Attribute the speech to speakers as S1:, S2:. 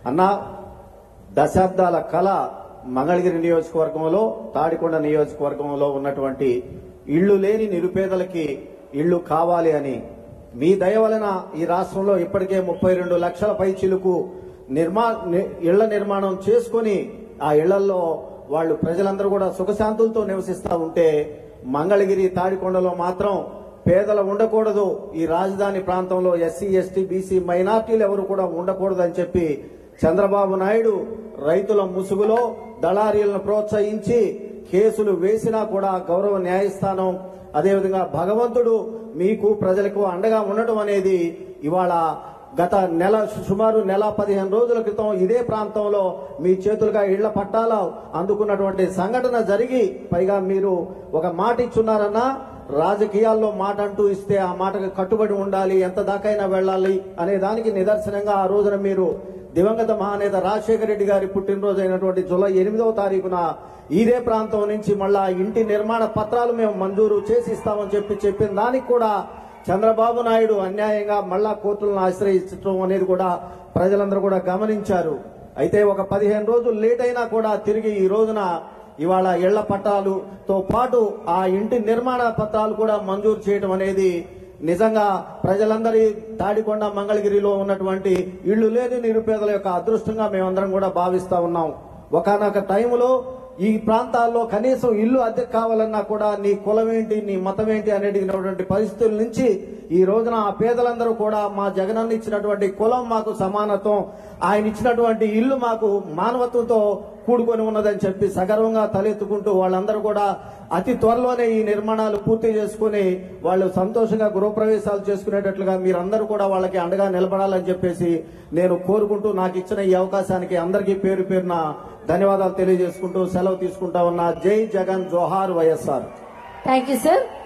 S1: అన్న దశాబ్దాల కళ మంగళగిరి నియోజకవర్గంలో తాడికొండ నియోజకవర్గంలో ఉన్నటువంటి ఇళ్లు లేని నిరుపేదలకి ఇళ్లు కావాలి అని మీ దయ వలన ఈ రాష్ట్రంలో ఇప్పటికే 32 లక్షల పైచిలుకు ఇళ్ల నిర్మాణం చేసుకుని ఆ ఇళ్లలో వాళ్ళు ప్రజలందరూ కూడా సుఖశాంతులతో నివసిస్తా ఉంటే మంగళగిరి తాడికొండలో మాత్రం పేదలు ఉండకూడదు, ఈ రాజధాని ప్రాంతంలో ఎస్సీ ఎస్టీ బీసీ మైనార్టీలు ఎవరు కూడా ఉండకూడదని చెప్పి చంద్రబాబు నాయుడు రైతుల ముసుగులో దళారీలను ప్రోత్సహించి కేసులు వేసినా కూడా గౌరవ న్యాయస్థానం అదేవిధంగా భగవంతుడు మీకు ప్రజలకు అండగా ఉండటం అనేది ఇవాళ గత సుమారు నెల 15 రోజుల క్రితం ఇదే ప్రాంతంలో మీ చేతులుగా ఇళ్ల పట్టాలు అందుకున్నటువంటి సంఘటన జరిగి పైగా మీరు ఒక మాట ఇచ్చున్నారన్నా రాజకీయాల్లో మాట అంటూ ఇస్తే ఆ మాటకు కట్టుబడి ఉండాలి, ఎంత దాకైనా వెళ్లాలి అనే దానికి నిదర్శనంగా ఆ రోజున మీరు దివంగత మహానేత రాజశేఖర రెడ్డి గారి పుట్టినరోజు అయినటువంటి జూలై 8వ తారీఖున ఇదే ప్రాంతం నుంచి మళ్ళా ఇంటి నిర్మాణ పత్రాలు మేము మంజూరు చేసి ఇస్తామని చెప్పిన దానికి కూడా చంద్రబాబు నాయుడు అన్యాయంగా మళ్ళా కోర్టులను ఆశ్రయించడం అనేది కూడా ప్రజలందరూ కూడా గమనించారు. అయితే ఒక 15 రోజులు లేట్ అయినా కూడా తిరిగి ఈ రోజున ఇవాళ ఇళ్ల పట్టాలతో పాటు ఆ ఇంటి నిర్మాణ పత్రాలు కూడా మంజూరు చేయడం అనేది నిజంగా ప్రజలందరి తాడికొండ మంగళగిరిలో ఉన్నటువంటి ఇళ్లు లేని నిరుపేదల యొక్క అదృష్టంగా మేమందరం కూడా భావిస్తా ఉన్నాం. ఒకనొక టైంలో ఈ ప్రాంతాల్లో కనీసం ఇల్లు అద్దెకు కావాలన్నా కూడా నీ కులం ఏంటి, నీ మతం ఏంటి అనేటువంటి పరిస్థితుల నుంచి ఈ రోజున ఆ పేదలందరూ కూడా మా జగనన్న ఇచ్చినటువంటి కులం మాకు సమానత్వం, ఆయన ఇచ్చినటువంటి ఇల్లు మాకు మానవత్వంతో కూడుకొని ఉన్నదని చెప్పి సగర్వంగా తలెత్తుకుంటూ వాళ్ళందరూ కూడా అతి త్వరలోనే ఈ నిర్మాణాలు పూర్తి చేసుకుని వాళ్ళు సంతోషంగా గృహప్రవేశాలు చేసుకునేటట్లుగా మీరందరూ కూడా వాళ్ళకి అండగా నిలబడాలని చెప్పేసి నేను కోరుకుంటూ నాకు ఇచ్చిన ఈ అవకాశానికి అందరికీ పేరు పేరున ధన్యవాదాలు తెలియజేసుకుంటూ సెలవు తీసుకుంటా ఉన్నా. జై జగన్, జోహార్ వైఎస్ఆర్.
S2: Thank you sir.